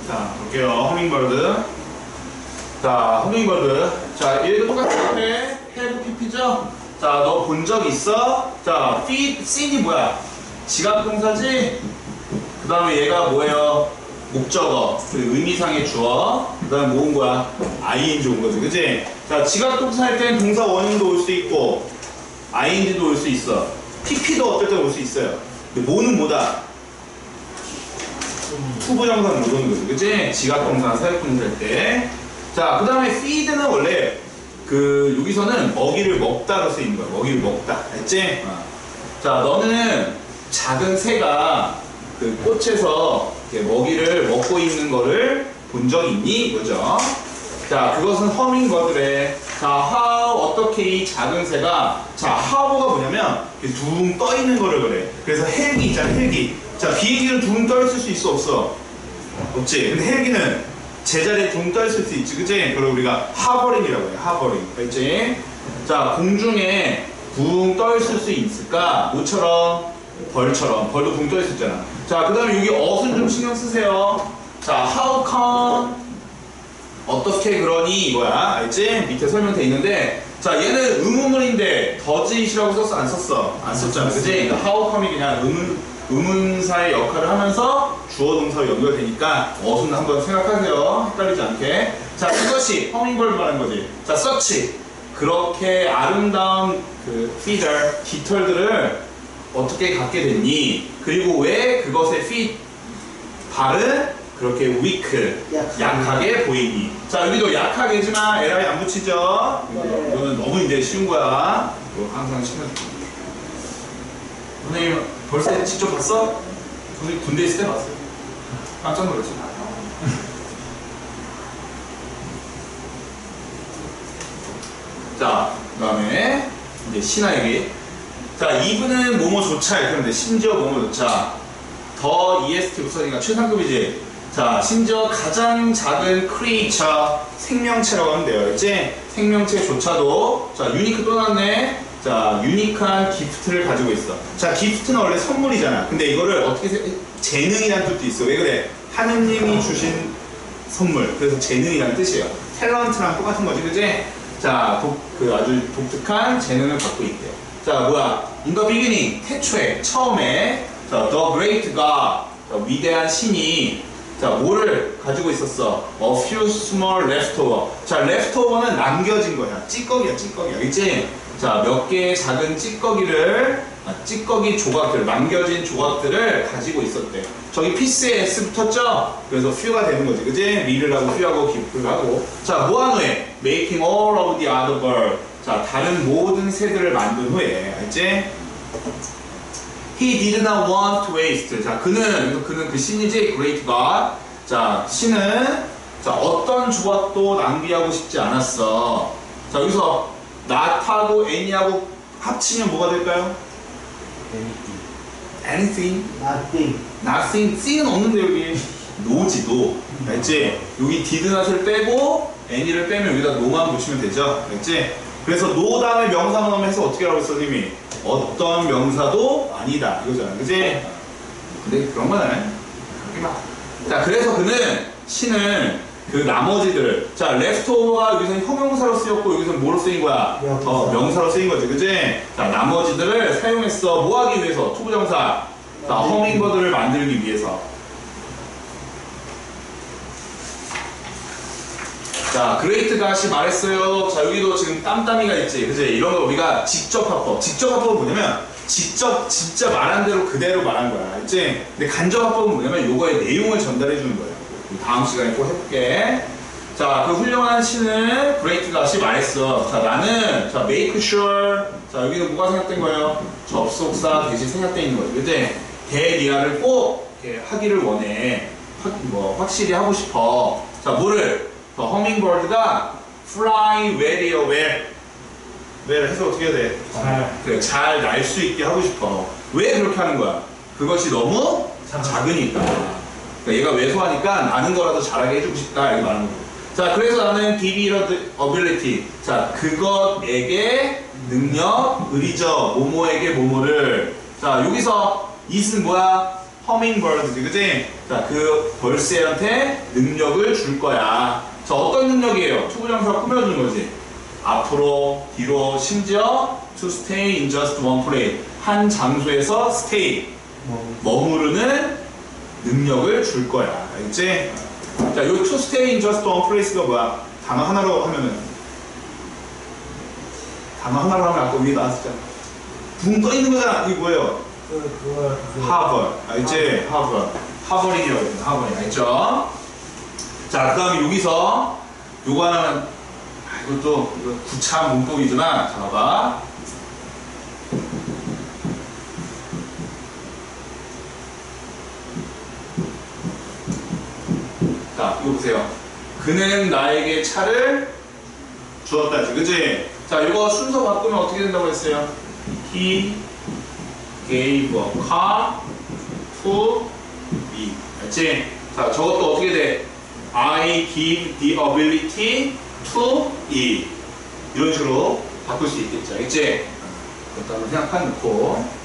자, 볼게요. 허밍버드. 자, 허밍버드. 자, 얘도 똑같은데, have pp죠? 자, 너 본 적 있어? 자, feed, seen이 뭐야? 지각동사지? 그 다음에 얘가 뭐예요? 목적어, 의미상의 주어, 그 다음에 뭐 온 거야? ing 온 거지, 그치? 자, 지각동사 할 땐 동사 원형도 올 수 있고, ing도 올 수 있어. pp도 어떨 때 올 수 있어요. 근데 뭐는 뭐다? 투부정사는 못 오는 거지, 그치? 지각동사, 사역동사 할 때. 자, 그 다음에 feed는 원래 여기서는 먹이를 먹다로 쓰이는 거야. 먹이를 먹다. 알지? 자, 너는 작은 새가 그 꽃에서 먹이를 먹고 있는 거를 본 적 있니? 그죠? 자, 그것은 허밍버드래. 자, how, 어떻게 이 작은 새가, 자, how가 뭐냐면, 둥 떠 있는 거를 그래. 그래서 헬기 있잖아, 헬기. 자, 비행기는 둥 떠 있을 수 있어, 없어? 없지? 근데 헬기는 제자리에 둥 떠 있을 수 있지, 그치? 그걸 우리가 하버링이라고 해요, 하버링. 알지? 자, 공중에 둥 떠 있을 수 있을까? 뭐처럼? 벌처럼. 벌도 둥 떠 있었잖아. 자, 그 다음에 여기 어순 좀 신경 쓰세요. 자, how come? 어떻게 그러니? 이거야. 알지? 밑에 설명돼 있는데, 자, 얘는 의문문인데, does이라고 썼어? 안 썼어? 안 썼잖아. 그치? 그러니까 how come이 그냥 의문사의 역할을 하면서 주어 동사로 연결되니까 어순 한번 생각하세요. 헷갈리지 않게. 자, 이것이 허밍버드 말하는 거지. 자, such. 그렇게 아름다운 feather, 깃털들을 어떻게 갖게 됐니? 그리고 왜 그것의 feet, 발은 그렇게 weak, 약하게 보이니? 자, 여기도 약하게지만 li 안 붙이죠? 이거는 너무 이제 쉬운 거야. 이거 항상 신경 쓰고. 선생님, 벌써 직접 봤어? 선생님 군대 있을 때 봤어요. 깜짝 놀랐지. 자, 그 다음에 이제 신하에게. 자, 이분은 뭐뭐조차 이렇게 하면 돼. 심지어 뭐뭐조차. 더 est 붙어니까 최상급이지. 자, 심지어 가장 작은 creature, 생명체라고 하면 돼요. 알지? 생명체조차도. 자, 유니크 또 나왔네. 자, 유니크한 기프트를 가지고 있어. 자, 기프트는 원래 선물이잖아. 근데 이거를 어떻게 재능이라는 뜻도 있어. 왜 그래? 하느님이 주신 선물. 그래서 재능이라는 뜻이에요. 탤런트랑 똑같은 거지, 그지? 자, 아주 독특한 재능을 갖고 있대요. 자, 뭐야? In the beginning, 태초에, 처음에, 자, the great God, 자, 위대한 신이, 자, 뭐를 가지고 있었어? A few small leftover. 자, leftover는 남겨진 거야. 찌꺼기야, 찌꺼기야. 알겠지? 자, 몇 개의 작은 찌꺼기 조각들, 남겨진 조각들을 가지고 있었대. 저기 피스에 S 붙었죠? 그래서 few가 되는 거지, 그지? 리를 하고 few하고 기프를 하고. 자, 뭐한 후에? Making all of the other birds. 자, 다른 모든 새들을 만든 후에, 알지? He did not want to waste. 자, 그는 그 신이지, great God. 자, 신은, 자, 어떤 조각도 낭비하고 싶지 않았어. 자, 여기서 not하고 any하고 합치면 뭐가 될까요? anything. nothing. C는 없는데 여기 no지, no. 알지? 여기 did not을 빼고 any를 빼면 여기다 no만 붙이면 되죠? 알지? 그래서 no 다음에 명사만 하면 해서 어떻게 하라고 했어, 선생님이? 어떤 명사도 아니다. 이거잖아. 그지? 근데 그런 거는 자, 그래서 그는 신을 그 나머지들을, 자, leftover가 여기서 형용사로 쓰였고 여기서 뭐로 쓰인 거야? 명사로 쓰인 거지, 그지? 자, 나머지들을 사용했어. 뭐 하기 위해서? 투부정사. 자, 허밍버드를 만들기 위해서. 자, 그레이트 갓이 말했어요. 자, 여기도 지금 땀땀이가 있지, 그지? 이런 거 우리가 직접합법. 직접합법은 뭐냐면 직접 진짜 말한 대로 그대로 말한 거야, 알지? 근데 간접합법은 뭐냐면 요거의 내용을 전달해 주는 거야. 다음 시간에 꼭 해볼게. 자, 그 훌륭한 신은 그레이트 갓이 말했어. 자, 나는 자, make sure. 자, 여기는 뭐가 생략된 거예요? 접속사 대신 생략되어 있는 거예요. 그때 대리아를 꼭 이렇게 하기를 원해. 확실히 하고 싶어. 자, 뭐를? 허밍버드가 fly very well. well 해서 어떻게 해야 돼? 그래, 잘 날 수 있게 하고 싶어. 왜 그렇게 하는 거야? 그것이 너무 작으니까. 그러니까 얘가 왜소하니까 나는 거라도 잘하게 해주고 싶다. 이렇게 말하는 거고. 자, 그래서 나는 give it the ability. 자, 그것에게 능력, 의리죠. 모모에게 모모를. 자, 여기서 it은 뭐야? 허밍버드지, 그지? 자, 그 벌새한테 능력을 줄 거야. 자, 어떤 능력이에요? 투부정사가 꾸며주는 거지. 앞으로, 뒤로, 심지어 to stay in just one place. 한 장소에서 stay, 머무르는 능력을 줄 거야. 알겠지? 자, 요 to stay in just one place가 뭐야? 단어 하나로 하면은, 단어 하나로 하면 아까 위에 나왔었잖아. 붕 떠 있는 거잖아. 이게 뭐예요? 하버. 알지? 하버. 하버링이라고 했잖아. 하버링. 알죠? 자, 그 다음에 여기서 요거 하나는, 이것도 이거 구차한 문법이지만, 자, 봐봐. 자, 이거 보세요. 그는 나에게 차를 주었다지, 그치? 자, 이거 순서 바꾸면 어떻게 된다고 했어요? He gave a car to me. 알지? 자, 저것도 어떻게 돼? I give the ability to it. 이런 식으로 바꿀 수 있겠죠. 알지? 그것도 한번 생각해 놓고.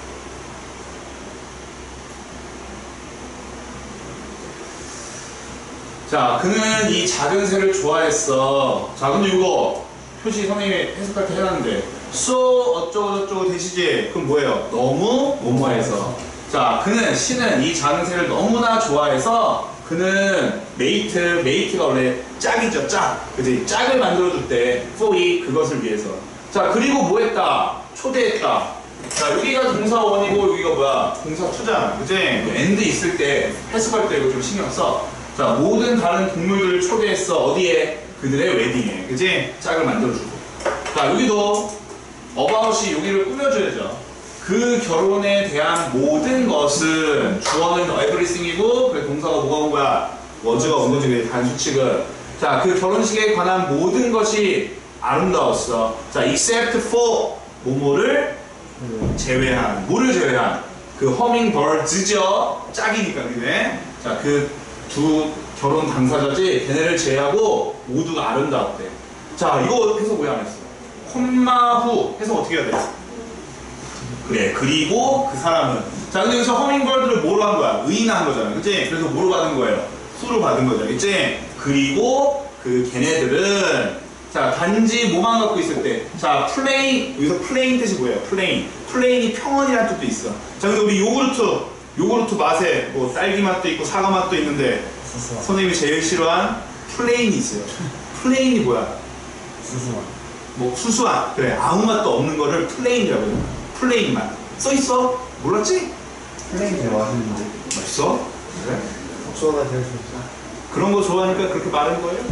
자, 그는 이 작은 새를 좋아했어. 자, 근데 이거 표시 선생님이 해석할 때 해놨는데 so 어쩌고저쩌고 되시지? 그럼 뭐예요? 너무 뭐뭐해서. 자, 그는 신은 이 작은 새를 너무나 좋아해서 그는 메이트가 원래 짝이죠. 짝, 그지? 짝을 만들어줄 때 for it, 그것을 위해서. 자, 그리고 뭐 했다? 초대했다. 자, 여기가 동사원이고 여기가 뭐야? 동사투잖아, 그지? and 있을 때 해석할 때 이거 좀 신경 써. 자, 모든 다른 동물들을 초대했어. 어디에? 그들의 웨딩에. 그치? 짝을 만들어주고. 자, 여기도 about이 여기를 꾸며줘야죠. 그 결혼에 대한 모든 것은 주어는 everything이고, 그래, 동사가 뭐가 온 거야? was가 온 거지, 단수칙은. 자, 그 결혼식에 관한 모든 것이 아름다웠어. 자, except for 뭐뭐를 제외한. 뭐를 제외한? 그 hummingbirds죠? 짝이니까, 그네? 자, 그 두 결혼 당사자지 걔네를 제외하고 모두가 아름다웠대. 자, 이거 해석 왜 안 했어? 콤마 후 해석 어떻게 해야 돼? 그래, 그리고 그 사람은. 자, 근데 여기서 허밍버드를 뭐로 한 거야? 의인한 거잖아, 그치? 그래서 뭐로 받은 거예요? 수로 받은 거죠, 그치? 그리고 그 걔네들은, 자, 단지 뭐만 갖고 있을 때, 자, 플레인, 여기서 플레인 뜻이 뭐예요? 플레인이 평원이라는 뜻도 있어. 자, 근데 우리 요구르트 맛에 뭐 딸기 맛도 있고 사과 맛도 있는데 선생님이 제일 싫어한 플레인이 있어요. 플레인이 뭐야? 뭐 수수한. 그래, 아무 맛도 없는 거를 플레인이라고 해요. 플레인 맛. 써있어? 몰랐지? 플레인 되게 맛있는데. 맛있어? 그래? 복숭아 제일 좋다. 그런 거 좋아하니까 그렇게 말하는 거예요?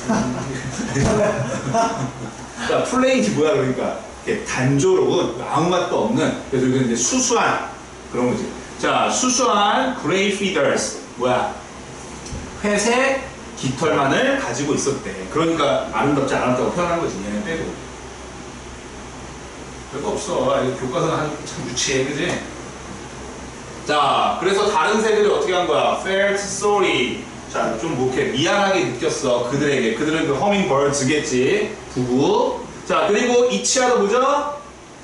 자, 플레인이 뭐야 그러니까 이렇게 단조로운 아무 맛도 없는, 그래서 이게 이제 수수한 그런 거지. 자, 수수한 grey feathers 뭐야? 회색 깃털만을 가지고 있었대. 그러니까 아름답지 않았다고 표현한 거지. 얘네 빼고. 별거 없어. 이거 교과서는 참 유치해, 그지? 자, 그래서 다른 새들이 어떻게 한 거야? felt sorry. 자, 좀 뭐 이렇게 미안하게 느꼈어. 그들에게. 그들은 그 hummingbirds겠지. 부부. 자, 그리고 이치아도 뭐죠?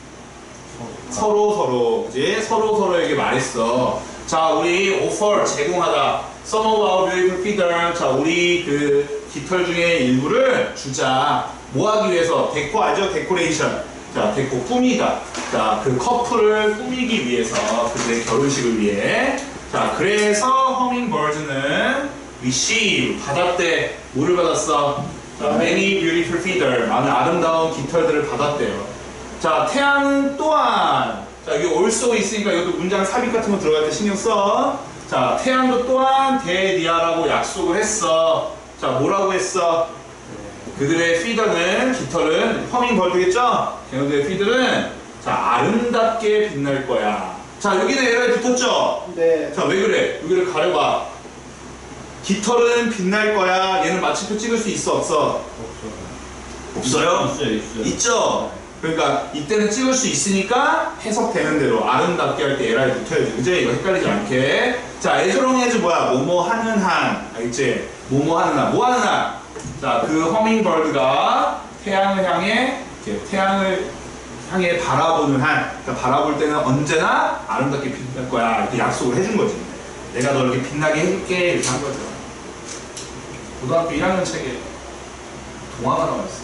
서로, 그지? 서로에게 말했어. 자, 우리 offer, 제공하다. Some of our beautiful feather. 자, 우리 그 깃털 중에 일부를 주자. 뭐 하기 위해서? 데코 알죠? 데코레이션. 자, 데코 꾸미다. 자, 그 커플을 꾸미기 위해서. 그들의 결혼식을 위해. 자, 그래서 hummingbirds는 receive, 받았대. 뭐를 받았어? 자, many beautiful feather. 많은 아름다운 깃털들을 받았대요. 자, 태양은 또한. 자, 여기 also 있으니까 이것도 문장 삽입 같은 거 들어갈 때 신경 써. 자, 태양도 또한 대니아라고 약속을 했어. 자, 뭐라고 했어? 그들의 피더는, 깃털은 허밍버드겠죠? 걔네들의 피들은 자, 아름답게 빛날 거야. 자, 여기는 에러에 붙었죠? 네. 자, 왜 그래? 여기를 가려봐. 깃털은 빛날 거야. 얘는 마침표 찍을 수 있어, 없어? 없어요? 있어요. 있죠? 그러니까 이때는 찍을 수 있으니까 해석되는 대로 아름답게 할 때 에라에 붙어야지. 그지? 이거 헷갈리지 않게. 자, as long as 뭐야? 뭐뭐 하는 한. 알겠지? 뭐뭐 하는 한. 뭐 하는 한? 자, 그 허밍버드가 태양을 향해, 이렇게 태양을 향해 바라보는 한. 그러니까 바라볼 때는 언제나 아름답게 빛날 거야. 이렇게 약속을 해준 거지. 내가 너 이렇게 빛나게 해줄게 이렇게 한 거죠. 고등학교 1학년 책에 동화가 나와있어.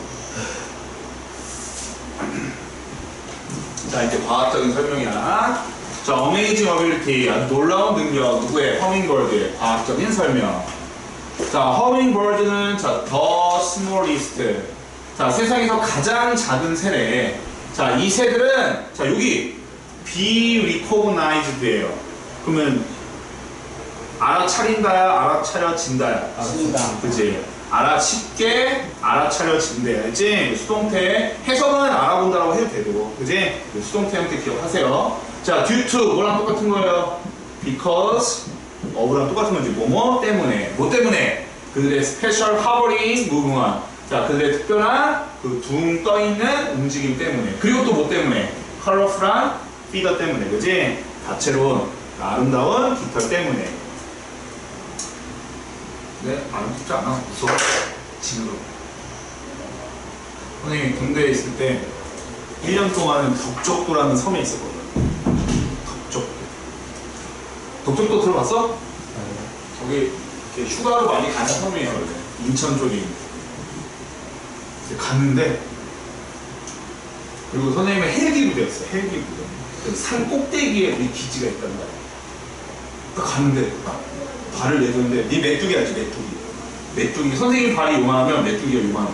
자, 이제 과학적인 설명이야. 자, 어메이징 어빌리티, 아주 놀라운 능력. 누구의? 허밍버드의 과학적인 설명. 자, 허밍버드는 자, the smallest. 자, 세상에서 가장 작은 새래. 자, 이 새들은 자, 여기 be recognized예요. 그러면 알아차린다야, 알아차려진다야. 알아차린다. 그치? 알아챈게, 알아차려진대. 알지? 수동태. 해석은 알아본다라고 해도 되고. 그치? 수동태 형태 기억하세요. 자, due to, 뭐랑 똑같은 거예요? because, of랑 똑같은 거지. 뭐뭐 때문에. 뭐 때문에? 그들의 special hovering movement. 자, 그들의 특별한 그 둥 떠있는 움직임 때문에. 그리고 또 뭐 때문에? colorful한 feather 때문에. 그치? 다채로운, 아름다운 깃털 때문에. 네, 아름답지 않아. 무서워. 징그러. 선생님이 군대에 있을 때 1년 동안은 덕적도라는 섬에 있었거든. 덕적도. 덕적도 들어봤어? 거기 이렇게 휴가로 많이 가는 섬이에요. 인천 쪽에. 갔는데 그리고 선생님은 헬기 부대였어. 헬기 부대. 산 꼭대기에 우리 기지가 있단 말이야. 딱 갔는데 발을 내줬는데 네 메뚜기 알지? 메뚜기 선생님 발이 요만하면 메뚜기가 요만해.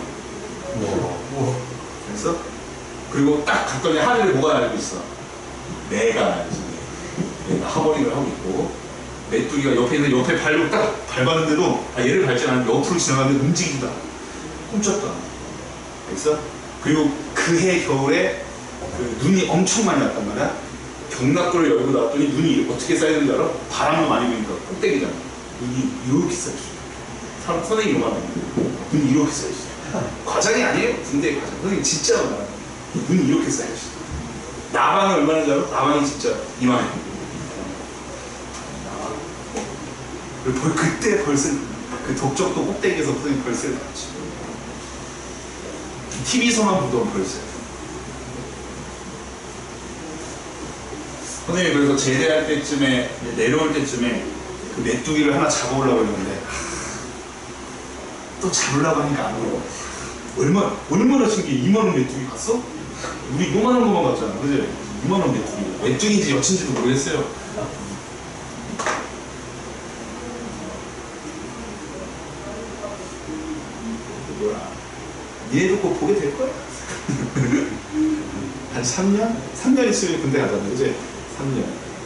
됐어? 그리고 딱 갔더니 하늘에 뭐가 날리고 있어? 내가 날리지. 내가 하버링을 하고 있고 메뚜기가 옆에 있는 옆에 발로 딱 밟았는데도 얘를 밟지 않았는데 옆으로 지나가는데 움직이다. 꿈쩍도 안 해. 됐어? 그리고 그해 겨울에 그 눈이 엄청 많이 왔단 말이야. 경락고를 열고 나왔더니 눈이 어떻게 쌓이는 줄 알아? 바람도 많이 부니까 꼭대기잖아. 눈이 이렇게 쌓여있어. 선생님이 요만한데 눈이 이렇게 쌓여있어. 과장이 아니에요. 군대 과장. 선생님 진짜 많아. 눈이 이렇게 쌓여있어. 나방은 얼마나 잘 알아? 나방이 진짜 이만해. 그리고 그때 벌써 그 덕적도 꼭대기에서 선생님 벌새를 나왔지. TV에서만 보던 벌새. 선생님이 그래서 제대할 때쯤에 내려올 때쯤에 그 메뚜기를 하나 잡아오려고 했는데 또 잡으려고 하니까 안 오고. 얼마나 신기해. 2만원 메뚜기 갔어? 우리 요만한 것만 갔잖아. 그지? 2만원 메뚜기. 메뚜기인지 여친지도 모르겠어요. 뭐야. 얘도 꼭 보게 될 거야. 한 3년? 3년 있으면 군대 가잖아. 그지? 3년.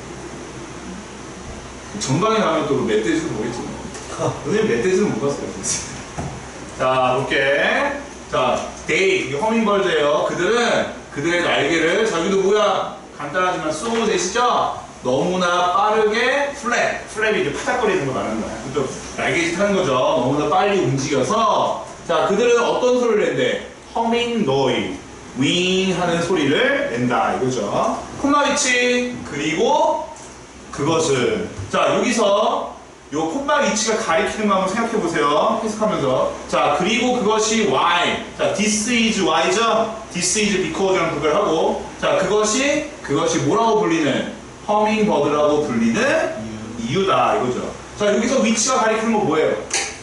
전방에 가면 또 멧돼지도 보겠지. 선생님 멧돼지는 못 봤어요. 자, 볼게. 자, 데이, 이게 허밍버드예요. 그들의 날개를, 저기도 뭐야? 간단하지만 쏘고 되시죠? 너무나 빠르게 플랩이 이제 파닥거리는 거 말하는 거야. 그죠? 날개짓 하는 거죠. 너무나 빨리 움직여서. 자, 그들은 어떤 소리를 낸대? 허밍 노이, 윙 하는 소리를 낸다. 이거죠. 콤마 위치, 그리고 그것은. 자, 여기서 요 콤마 위치가 가리키는 거 한번 생각해 보세요. 해석하면서. 자, 그리고 그것이 why. 자, this is why죠? this is because랑 그걸 하고. 자, 그것이 뭐라고 불리는? 허밍버드라고 불리는 이유다. 이거죠. 자, 여기서 위치가 가리키는 거 뭐예요?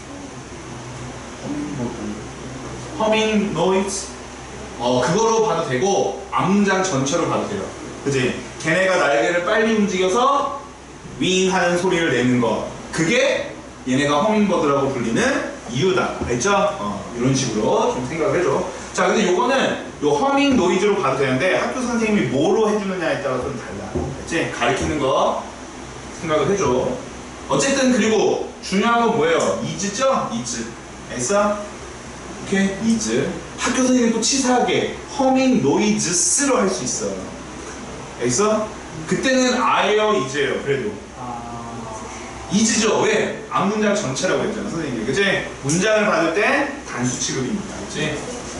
허밍 노이즈. 그거로 봐도 되고, 앞문장 전체로 봐도 돼요. 그치? 걔네가 날개를 빨리 움직여서 윙 하는 소리를 내는 거. 그게 얘네가 허밍버드라고 불리는 이유다. 알죠? 이런 식으로 좀 생각을 해줘. 자, 근데 요거는 요 허밍 노이즈로 봐도 되는데 학교 선생님이 뭐로 해주느냐에 따라서 좀 달라. 알지? 가리키는 거 생각을 해줘. 어쨌든 그리고 중요한 건 뭐예요? is죠? is. 알겠어? 오케이? is. 학교 선생님이 또 치사하게 허밍 노이즈스로 할 수 있어. 알겠어? 그때는 I예요, is예요. 그래도. is죠. 왜? 앞문장 전체라고 했잖아, 선생님이. 그치? 문장을 받을 때 단수 취급입니다. 그치?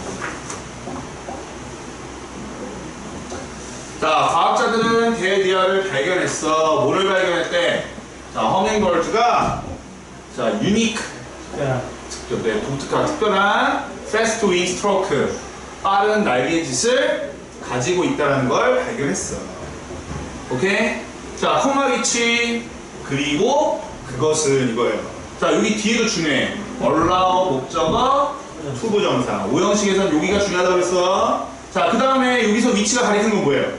자, 과학자들은 대디아를 발견했어. 뭐를 발견했대? 자, 허밍버드가 자, 유니크. 독특한, 특별한 fast wing stroke. 빠른 날개짓을 가지고 있다는 걸 발견했어. 오케이? 자, 콤마 위치. 그리고 그것은 이거예요. 자, 여기 뒤에도 중요해. allow 목적어 투부정사. 오형식에서는 여기가 중요하다고 했어. 자, 그 다음에 여기서 위치가 가리키는 건 뭐예요?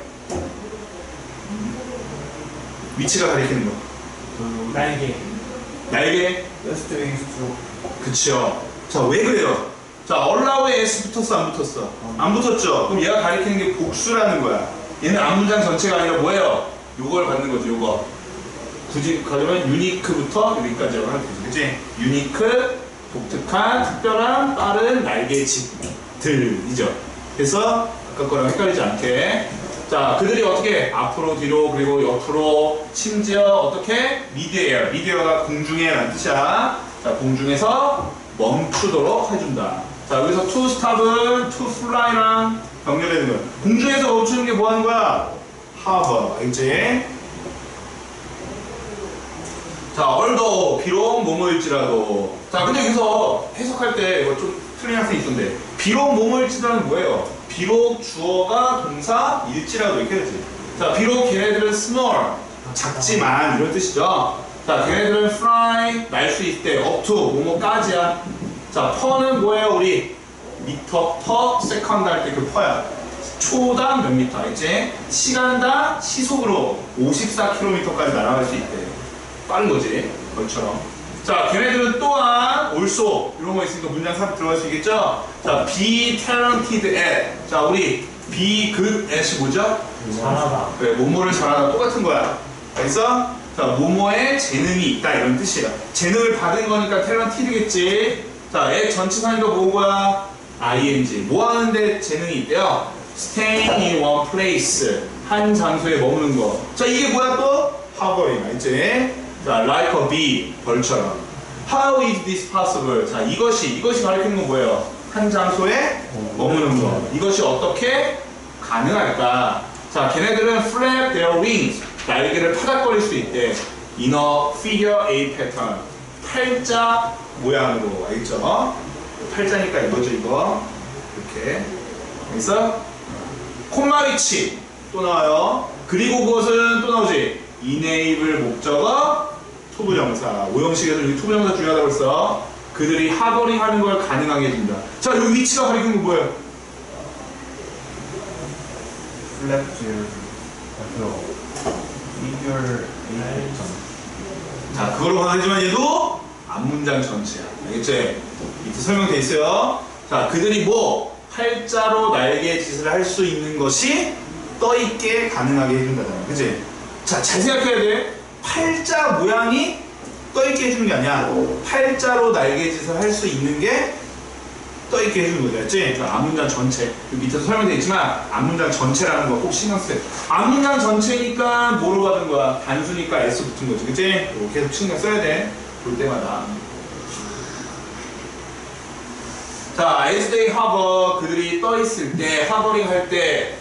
위치가 가리키는 거. 날개. 날개? West wings to 그쵸. 자, 왜 그래요? 자, allow에 s 붙었어, 안 붙었어? 안 붙었죠? 그럼 얘가 가리키는 게 복수라는 거야. 얘는 앞문장 전체가 아니라 뭐예요? 요걸 받는 거죠, 요거. 굳이 가져면 유니크부터 여기까지라고 하면 되죠. 그치? 유니크, 독특한, 특별한, 빠른 날개짓들이죠. 그래서 아까 거랑 헷갈리지 않게. 자, 그들이 어떻게 앞으로 뒤로 그리고 옆으로 심지어 어떻게 미드에어. 미드에어가 공중에 라는 뜻이야. 자, 공중에서 멈추도록 해준다. 자, 여기서 to stop은 to fly랑 병렬되는 거야. 공중에서 멈추는 게 뭐 하는 거야? hover. 알겠지? 자, although 비록 뭐뭐일지라도. 자, 근데 여기서 해석할 때 이거 좀 틀린 학생이 있던데, 비록 뭐뭐일지라는 뭐예요? 비록 주어가 동사 일지라도 이렇게 되지. 자, 비록 걔네들은 small 작지만 이런 뜻이죠. 자, 걔네들은 fly 날 수 있대. up to 뭐뭐까지야. 자, per는 뭐예요? 우리 미터 per second 할 때 그 per야. 초당 몇 미터, 알지? 시간당 시속으로 54km까지 날아갈 수 있대. 빠른 거지, 벌처럼. 자, 걔네들은 또한 also 이런 거 있으니까 문장 3 들어갈 수 있겠죠? 자, be talented at. 자, 우리 be good at이 뭐죠? 잘하다. 그래, 뭐뭐를 잘하다 똑같은 거야. 알겠어? 자, 뭐뭐에 재능이 있다 이런 뜻이야. 재능을 받은 거니까 탤런티드겠지. 자, at 전치사니까 뭐야? ing. 뭐 하는데 재능이 있대요? staying in one place. 한 장소에 머무는 거. 자, 이게 뭐야 또? hovering. 알지? 자, like a bee. 벌처럼. How is this possible? 자, 이것이 가리키는 건 뭐예요? 한 장소에 머무는 거. 이것이 어떻게 가능할까? 자, 걔네들은 flap their wings. 날개를 파닥거릴 수 있대. In a figure 8 pattern. 팔자 모양으로. 알겠죠? 팔자니까 이거죠, 이거. 이렇게. 그래서 콤마 위치 또 나와요. 그리고 그것은 또 나오지. enable 목적어 투부정사. 오형식에서 여기 투부정사 중요하다고 했어. 그들이 하버링 하는 걸 가능하게 해준다. 자, 여기 위치가 가리키는 건 뭐예요? 플랩질 figure 8 자, 그걸로 하지만 얘도 앞문장 전체야. 알겠지? 밑에 설명돼 있어요. 자, 그들이 뭐 팔자로 날개짓을 할 수 있는 것이 떠있게 가능하게 해준다잖아. 그치? 자, 잘 생각해야 돼. 팔자 모양이 떠있게 해주는 게 아니야. 팔자로 날개짓을 할 수 있는 게 떠있게 해주는 거죠. 알지? 자, 앞문장 전체. 여기 밑에서 설명되어 있지만 앞문장 전체라는 거 꼭 신경 쓰세요. 앞문장 전체니까 뭐로 받은 거야? 단수니까 S 붙은 거지. 그치? 이거 계속 신경 써야 돼. 볼 때마다. 자, as they hover. 그들이 떠있을 때, hovering 할 때.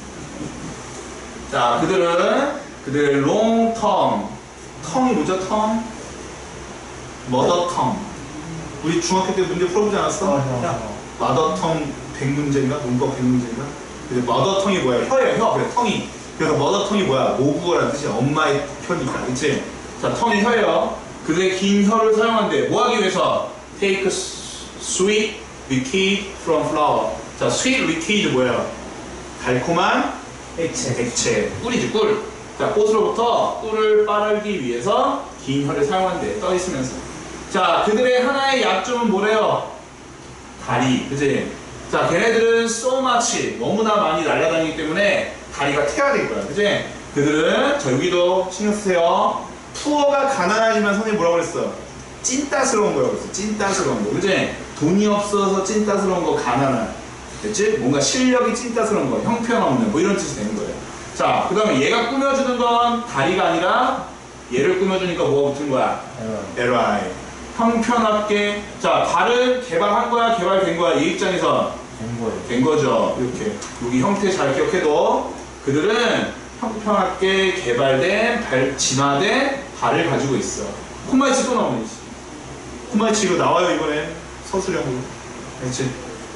자, 그들의 long term. 텅이 뭐죠? 텅? mother tongue. 우리 중학교 때 문제 풀어보지 않았어? mother tongue 100문제인가? 문법 100문제인가? 근데 mother tongue이 뭐야? 혀예요, 혀. 그래, 텅이. 그래서 mother tongue이 뭐야? 모국어라는 뜻이야. 엄마의 혀니까. 그치? 자, 텅이 혀예요. 그들의 긴 혀를 사용한대. 뭐 하기 위해서? take sweet liquid from flower. 자, sweet liquid 뭐예요? 달콤한 액체. 꿀이지, 꿀. 자, 꽃으로부터 꿀을 빨기 위해서 긴 혀를 사용한대. 떠있으면서. 자, 그들의 하나의 약점은 뭐래요? 다리. 그치? 자, 걔네들은 so much. 너무나 많이 날아다니기 때문에 다리가 태화될 거야. 그치? 그들은, 자, 여기도 신경 쓰세요. 푸어가 가난하지만 선생님 뭐라고 그랬어? 찐따스러운 거라고 그랬어. 찐따스러운 거. 그치? 돈이 없어서 찐따스러운 거, 가난한. 됐지? 뭔가 실력이 찐따스러운 거, 형편없는 뭐 이런 뜻이 되는 거예요. 자, 그 다음에 얘가 꾸며주는 건 다리가 아니라 얘를 꾸며주니까 뭐가 붙은 거야? LI. 형편없게. 자, 발은 개발한 거야? 개발된 거야? 얘 입장에서 된 거죠. 이렇게. 여기 형태 잘 기억해도 그들은 형편없게 개발된 진화된 발을 가지고 있어. 콤마이치 또 나오네. 콤마이치 이거 나와요, 이번에. 서술형으로. 그렇지?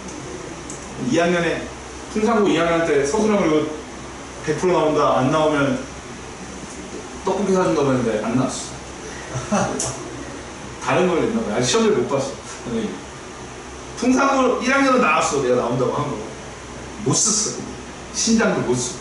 2학년에 풍산고 2학년 때 서술형으로 이거 100% 나온다. 안 나오면 떡볶이 사준다고 했는데 안 나왔어. 다른 걸 냈나 봐요. 아직 시험을 못 봤어. 선생님. 풍산물 1학년은 나왔어. 내가 나온다고 한 거. 못 썼어. 신장도 못 써.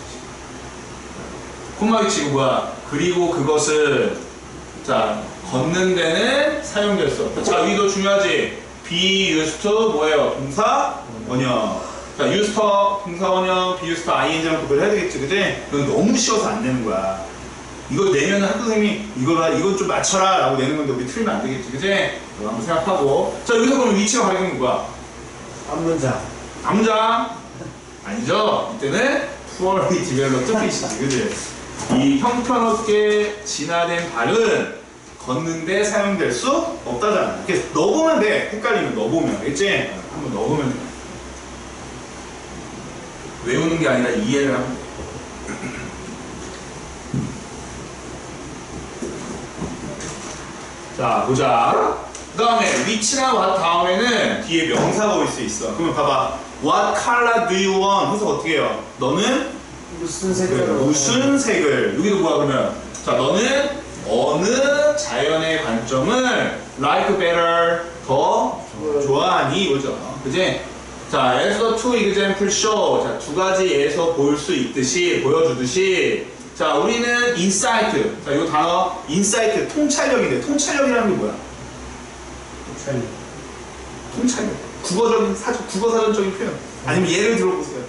콤마기 치고 뭐야? 그리고 그것을 자 걷는 데는 사용됐어. 자 여기도 중요하지. be used to 뭐예요? 동사 원형. 자 used to 동사 원형, be used to ing랑 구별해야 되겠지, 그지? 이건 너무 쉬워서 안 되는 거야. 이거 내면 학교 선생님이 이건 좀 맞춰라 라고 내는 건데 우리 틀리면 안 되겠지, 그지? 이거 한번 생각하고. 자 여기서 그러면 위치가 가리키는 건 뭐야? 앞문장. 남자 아니죠? 이때는 poorly developed fish이지, 그지? 이 형편없게 진화된 발은 걷는데 사용될 수 없다잖아. 그래서 넣어보면 돼. 헷갈리면 넣어보면, 알겠지? 한번 넣어보면 돼. 외우는 게 아니라 이해를 하면 돼. 자 보자. 그 다음에 which나 what 다음에는 뒤에 명사가 올 수 있어. 그러면 봐봐. What color do you want? 해서 어떻게 해요? 너는 무슨 색으로? 무슨 색을? 여기도 뭐야 그러면? 자 너는 어느 자연의 관점을 like better 더 좋아하니? 이거죠. 그지? 자 as the two example show. 자 두 가지 예에서 볼 수 있듯이 보여주듯이 자 우리는 insight. 자 이 단어 insight 통찰력인데 통찰력이라는 게 뭐야? 통찰력. 국어 사전적인 표현. 아니면 예를 들어보세요.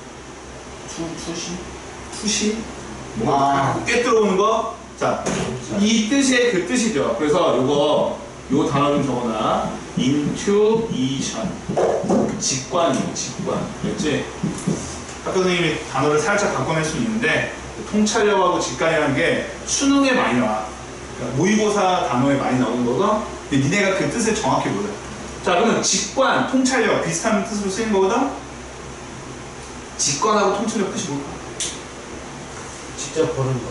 투시? 뭔가 꿰뚫어오는 거. 자, 이 뜻의 그 뜻이죠. 그래서 요 단어 좀 적어놔. intuition. 직관이에요, 직관. 그랬지? 학교 선생님이 단어를 살짝 바꿔낼 수 있는데 통찰력하고 직관이라는 게 수능에 많이 나와. 그러니까 모의고사 단어에 많이 나오는 거거든. 근데 니네가 그 뜻을 정확히 몰라. 자, 그러면 직관, 통찰력 비슷한 뜻으로 쓰인 거거든. 직관하고 통찰력 뜻이 뭘까? 직접 보는 거.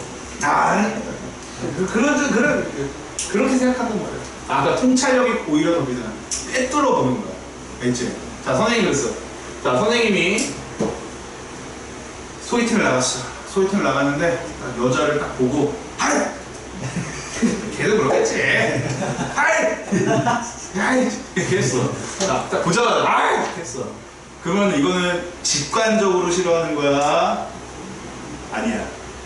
그렇게 생각하는 거예요. 아까 통찰력이 오히려 더 비슷한 꿰뚫어 보는 거야. 알지? 자, 선생님이 그랬어. 자, 선생님이 소개팅을 나갔어. 소개팅을 나갔는데 여자를 딱 보고 하이! 걔도 그렇겠지. 하이! 하이! 이렇게 했어. 딱 보자마자 하이! 했어. 그러면 이거는 직관적으로 싫어하는 거야? 아니야.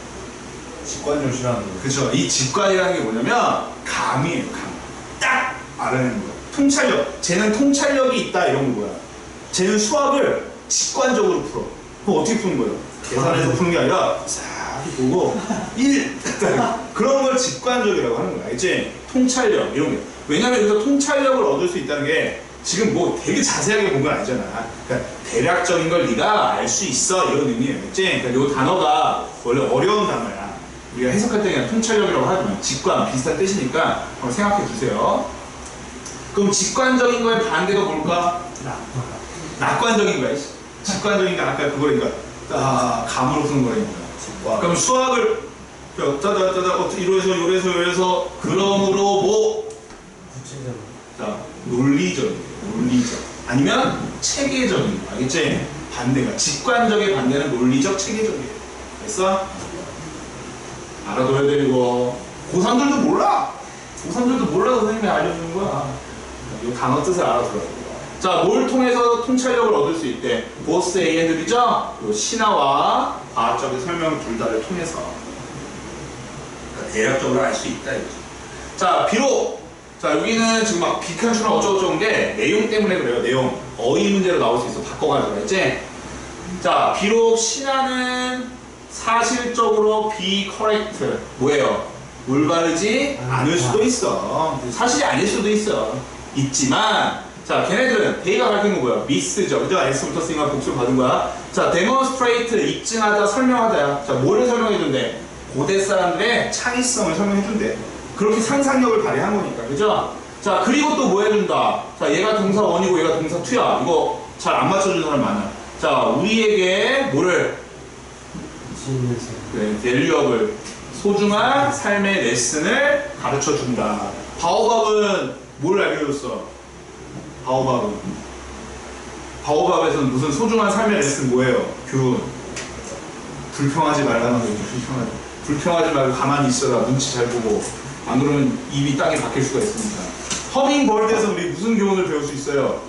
직관적으로 싫어하는 거. 그쵸. 이 직관이라는 게 뭐냐면 감이에요. 감. 딱 알아내는 거야. 통찰력. 쟤는 통찰력이 있다 이런 거 뭐야. 쟤는 수학을 직관적으로 풀어. 그럼 어떻게 푸는 거예요? 계산해서 푸는 게 아니라 싹 보고 1 그런 걸 직관적이라고 하는 거야. 알지? 통찰력 이런 게. 왜냐면 여기서 통찰력을 얻을 수 있다는 게 지금 뭐 되게 자세하게 본 건 아니잖아. 그러니까 대략적인 걸 네가 알 수 있어 이런 의미예요. 알지? 그러니까 이 단어가 원래 어려운 단어야. 우리가 해석할 때 그냥 통찰력이라고 하지만 직관 비슷한 뜻이니까 한번 생각해 주세요. 그럼 직관적인 거의 반대가 뭘까? 낙관적인 거야. 직관적인 게 아까 그거니까 감으로 푸는 거니까. 그럼 수학을 짜자짜자 이래서 그러므로 뭐? 구체적으로. 자 논리적 아니면 체계적인 거 알겠지? 반대가 직관적의 반대는 논리적 체계적이에요. 됐어? 알아둬야 되고 고3들도 몰라. 고3들도 몰라. 선생님이 알려주는 거야. 이 단어 뜻을 알아둬라. 자, 뭘 통해서 통찰력을 얻을 수 있대? 보스 A and B죠? 요 신화와 과학적인 설명 둘 다를 통해서 그러니까 대략적으로 알 수 있다 이거지. 자, 비록 자 여기는 지금 막 비칸추나 어쩌고저쩌고인데 내용 때문에 그래요. 내용 어휘 문제로 나올 수 있어. 바꿔가지고 했지? 자, 비록 신화는 사실적으로 be correct 뭐예요? 올바르지 않을 수도 있어. 사실이 아닐 수도 있어. 있지만 자 걔네들은 데이가 가르치는 거 뭐야? 미스죠. 그죠? S부터 쓰니까 복수를 받은 거야. 자 demonstrate 입증하다 설명하다야. 자 뭐를 설명해준대? 고대 사람들의 창의성을 설명해준대. 그렇게 상상력을 발휘한 거니까. 그죠? 자 그리고 또 뭐 해준다? 자 얘가 동사 원이고 얘가 동사 투야. 이거 잘 안 맞춰주는 사람 많아. 자 우리에게 뭐를? 네, 밸류업을 소중한 삶의 레슨을 가르쳐 준다. 바오밥은 뭘 알려줬어? 바오밥에서는 무슨 소중한 삶의 레슨 뭐예요? 교훈. 불평하지 말라는 거죠. 불평하지 말고 가만히 있어라. 눈치 잘 보고. 안 그러면 입이 땅에 박힐 수가 있으니까. 허밍버드에서 우리 무슨 교훈을 배울 수 있어요?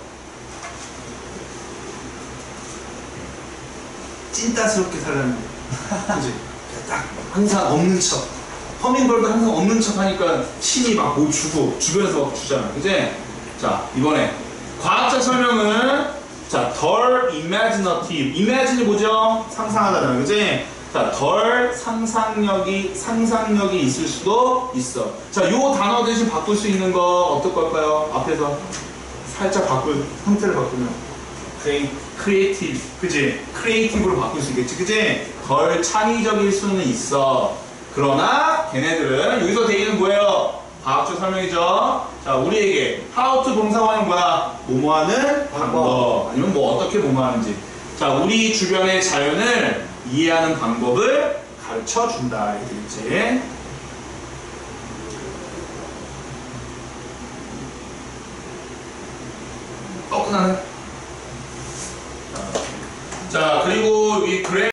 찐따스럽게 살라는 거. 그지? 딱 항상 없는 척. 허밍버드 항상 없는 척 하니까 신이 막 뭐 주고 주변에서 막 주잖아. 그지? 자, 이번에 과학자 설명은 자, 덜 imaginative. imagine이 뭐죠? 상상하다잖아. 그지? 자, 덜 상상력이 있을 수도 있어. 자, 요 단어 대신 바꿀 수 있는 거 어떨 걸까요? 앞에서 살짝 형태를 바꾸면 creative. 그지? creative로 바꿀 수 있겠지. 그지? 덜 창의적일 수는 있어. 그러나 걔네들은 여기서 대기는 뭐예요? 과학적 설명이죠. 자, 우리에게 how to 동사와는 뭐야? 뭐뭐하는 방법. 아니면 뭐 어떻게 뭐뭐하는지. 자, 우리 주변의 자연을 이해하는 방법을 가르쳐 준다. 이렇게 되겠지. 끝나네. 자, 그리고 이 그래